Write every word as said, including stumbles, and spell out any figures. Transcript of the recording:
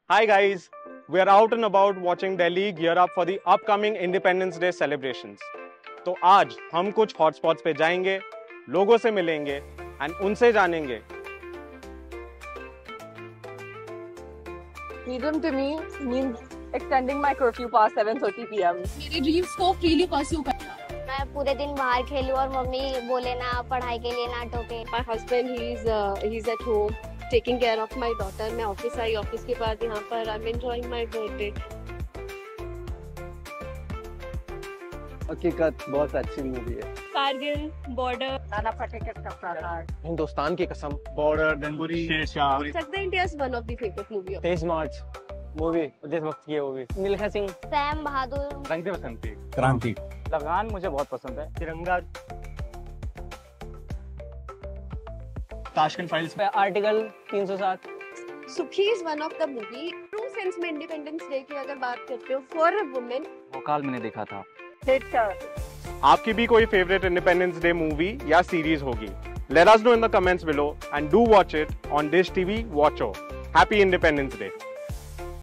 Hi guys, we are out and about watching Delhi gear up for the upcoming Independence Day celebrations. तो आज हम कुछ hotspots पे जाएंगे, लोगों से मिलेंगे एंड उनसे जानेंगे. Freedom to me means extending my curfew past seven thirty p m मेरे ड्रीम्स को फ्रीली परस्यू करना. मैं पूरे दिन बाहर खेलूं और मम्मी बोले ना पढ़ाई के लिए ना टोके. My husband he is uh, he's at home taking care of my daughter. मैं ऑफिस आई, ऑफिस के बाद यहाँ पर I'm enjoying my birthday. हकीकत बहुत अच्छी मूवी है. कारगिल, बॉर्डर, नाना फटेह का प्रहार, हिंदुस्तान की कसम, बॉर्डर, गंगोरी, शेरशाह. सकता India is one of the favorite movie of. तेईस मार्च मूवी, देशभक्त की मूवी. मिल्खा सिंह, सैम बहादुर, रंग दे बसंती, क्रांति, लगान मुझे बहुत पसंद है. तिरंगा, ताशकंद फाइल्स, आर्टिकल तीन सौ सात. सुखी is one of the movie. True sense में इंडिपेंडेंस डे की अगर बात करते हो for a woman. भोकाल मैंने देखा था. थिएटर. आपकी भी कोई फेवरेट इंडिपेंडेंस डे मूवी या सीरीज होगी? Let us know in the comments below and do watch it on Dish T V Watcho. Happy Independence Day.